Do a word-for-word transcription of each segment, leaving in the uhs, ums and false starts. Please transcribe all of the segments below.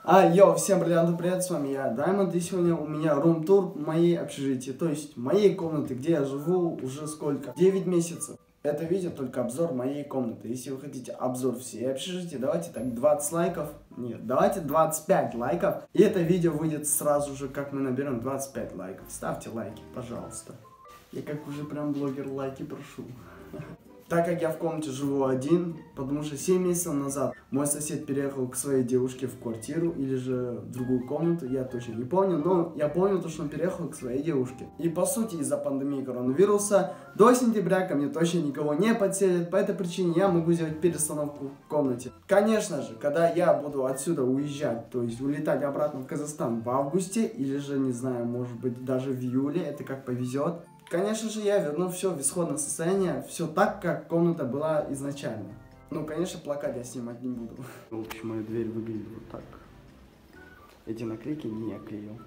А, йоу, всем бриллиантов привет, с вами я, Даймонд, и сегодня у меня рум-тур в моей общежитии, то есть моей комнаты, где я живу уже сколько? девять месяцев. Это видео только обзор моей комнаты. Если вы хотите обзор всей общежития, давайте так двадцать лайков, нет, давайте двадцать пять лайков, и это видео выйдет сразу же, как мы наберем двадцать пять лайков. Ставьте лайки, пожалуйста. Я как уже прям блогер лайки прошу. Так как я в комнате живу один, потому что семь месяцев назад мой сосед переехал к своей девушке в квартиру или же в другую комнату, я точно не помню, но я помню то, что он переехал к своей девушке. И по сути из-за пандемии коронавируса до сентября ко мне точно никого не подселят, по этой причине я могу сделать перестановку в комнате. Конечно же, когда я буду отсюда уезжать, то есть улетать обратно в Казахстан в августе или же, не знаю, может быть даже в июле, это как повезет. Конечно же, я верну все в исходное состояние, все так, как комната была изначально. Ну, конечно, плакать я снимать не буду. В общем, моя дверь выглядит вот так. Эти наклейки не я клеил.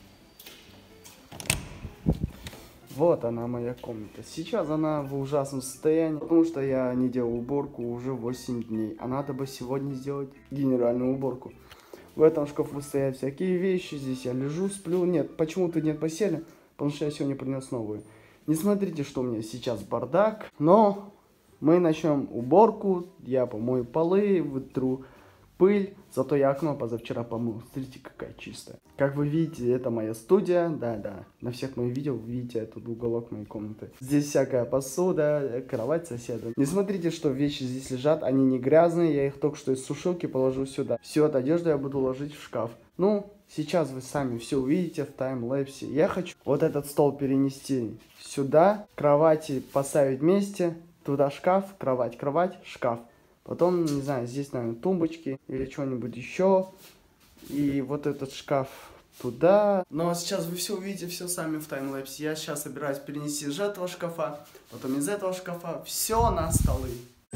Вот она, моя комната. Сейчас она в ужасном состоянии, потому что я не делал уборку уже восемь дней. А надо бы сегодня сделать генеральную уборку. В этом шкафу стоят всякие вещи, здесь я лежу, сплю. Нет, почему-то нет постели. Потому что я сегодня принес новую. Не смотрите, что у меня сейчас бардак. Но мы начнем уборку. Я помою полы, вытру пыль. Зато я окно позавчера помыл. Смотрите, какая чистая. Как вы видите, это моя студия. Да-да. На всех моих видео вы видите этот уголок моей комнаты. Здесь всякая посуда, кровать соседа. Не смотрите, что вещи здесь лежат. Они не грязные. Я их только что из сушилки положу сюда. Всю эту одежду я буду ложить в шкаф. Ну, сейчас вы сами все увидите в таймлэпсе. Я хочу вот этот стол перенести сюда, кровати поставить вместе, туда шкаф, кровать, кровать, шкаф. Потом, не знаю, здесь, наверное, тумбочки или что-нибудь еще. И вот этот шкаф туда. Но сейчас вы все увидите, все сами в таймлэпсе. Я сейчас собираюсь перенести из этого шкафа, потом из этого шкафа, все на столы.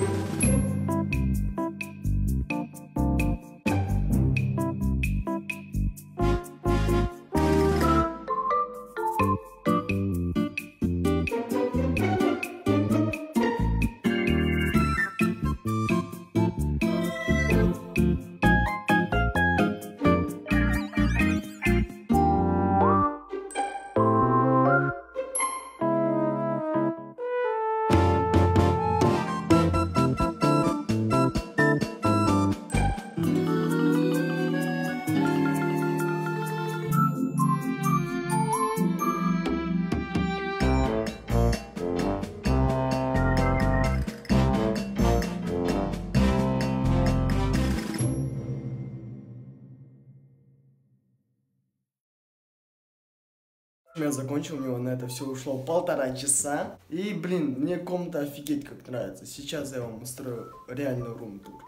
Я закончил, у него на это все ушло полтора часа. И, блин, мне комната офигеть как нравится. Сейчас я вам устрою реальный рум-тур.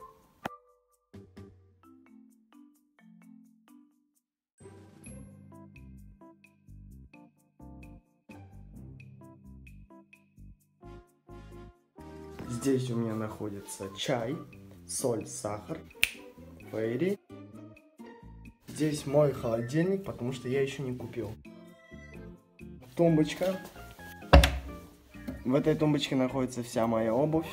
Здесь у меня находится чай, соль, сахар, фейри. Здесь мой холодильник, потому что я еще не купил. Тумбочка. В этой тумбочке находится вся моя обувь.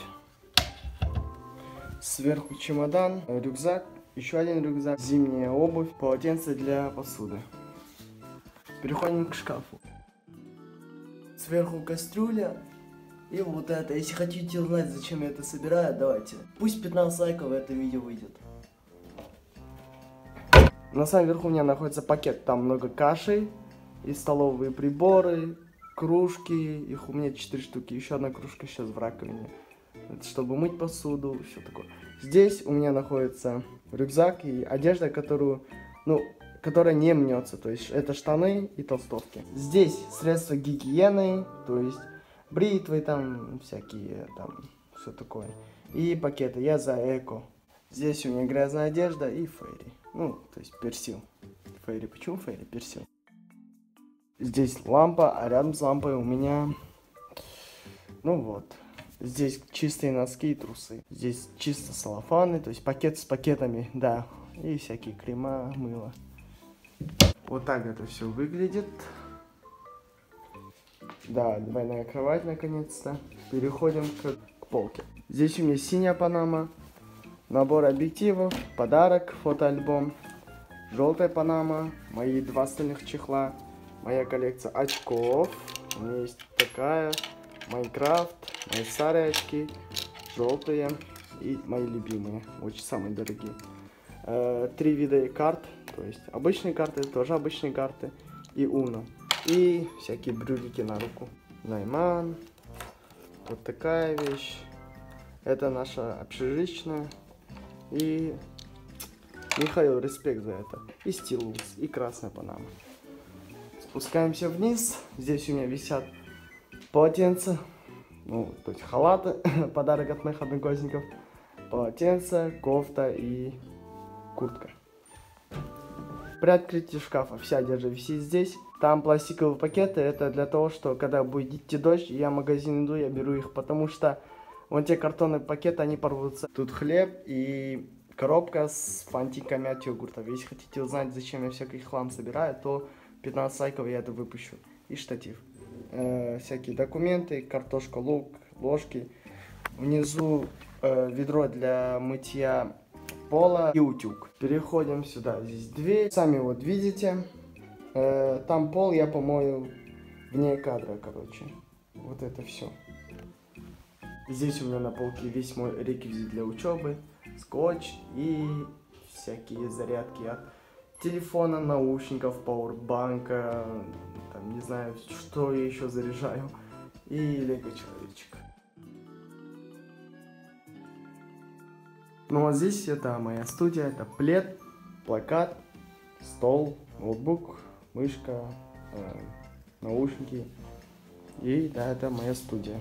Сверху чемодан, рюкзак, еще один рюкзак, зимняя обувь, полотенце для посуды. Переходим к шкафу. Сверху кастрюля. И вот это. Если хотите узнать, зачем я это собираю, давайте. Пусть пятнадцать лайков в это видео выйдет. На самом верху у меня находится пакет, там много каши. И столовые приборы, кружки, их у меня четыре штуки, еще одна кружка сейчас в раковине. Это чтобы мыть посуду, все такое. Здесь у меня находится рюкзак и одежда, которую, ну, которая не мнется, то есть это штаны и толстовки. Здесь средства гигиены, то есть бритвы там, всякие там, все такое. И пакеты, я за эко. Здесь у меня грязная одежда и фейри, ну, то есть персил. Фейри, почему фейри? Персил. Здесь лампа, а рядом с лампой у меня, ну вот, здесь чистые носки и трусы. Здесь чисто салофаны, то есть пакет с пакетами, да, и всякие крема, мыло. Вот так это все выглядит. Да, двойная кровать наконец-то. Переходим к, к полке. Здесь у меня синяя панама, набор объективов, подарок, фотоальбом. желтая панама, мои два стальных чехла, моя коллекция очков, у меня есть такая, Майнкрафт, мои старые очки, желтые и мои любимые, очень самые дорогие. Э, три вида карт, то есть обычные карты, тоже обычные карты и Уно. И всякие брюлики на руку. Найман, вот такая вещь. Это наша общежитная. И Михаил, респект за это. И стилус, и красная панама. Спускаемся вниз. Здесь у меня висят полотенца. Ну, то есть халаты. Подарок от моих одноклассников. Полотенце, кофта и куртка. При открытии шкафа вся одежда висит здесь. Там пластиковые пакеты. Это для того, что когда будет идти дождь, я в магазин иду, я беру их, потому что вон те картонные пакеты, они порвутся. Тут хлеб и коробка с фантиками от йогуртов. Если хотите узнать, зачем я всякий хлам собираю, то пятнадцать лайков я это выпущу. И штатив. Э, всякие документы, картошка, лук, ложки. Внизу э, ведро для мытья пола и утюг. Переходим сюда. Здесь дверь. Сами вот видите. Э, там пол я помою вне кадра, короче. Вот это все. Здесь у меня на полке весь мой реквизит для учебы. Скотч и всякие зарядки от телефона, наушников, пауэрбанка, там не знаю, что я еще заряжаю. И лего человечек. Ну а здесь это моя студия, это плед, плакат, стол, ноутбук, мышка, э, наушники. И да, это моя студия.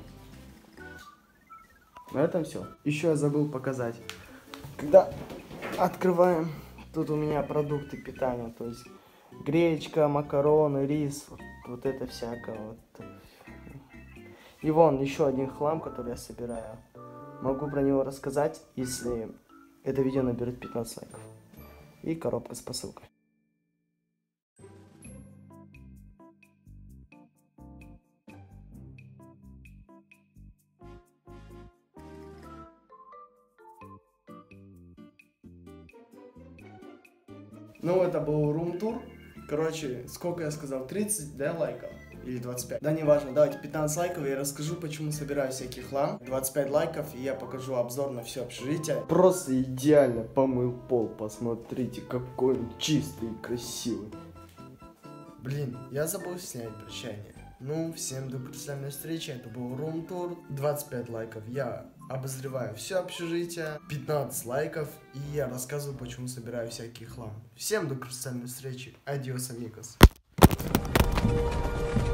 На этом все. Еще я забыл показать. Когда открываем, тут у меня продукты питания, то есть гречка, макароны, рис, вот, вот это всякое. Вот. И вон еще один хлам, который я собираю. Могу про него рассказать, если это видео наберет пятнадцать лайков. И коробка с посылкой. Ну, это был рум-тур. Короче, сколько я сказал? тридцать, да, лайков? Или двадцать пять? Да, неважно. Давайте пятнадцать лайков, и я расскажу, почему собираю всякий хлам. двадцать пять лайков, и я покажу обзор на все общежитие. Просто идеально помыл пол. Посмотрите, какой он чистый и красивый. Блин, я забыл снять прощание. Ну, всем до представленной встречи. Это был рум-тур. двадцать пять лайков. Я обозреваю все общежитие. пятнадцать лайков. И я рассказываю, почему собираю всякий хлам. Всем до представленной встречи. Адиос, амигос.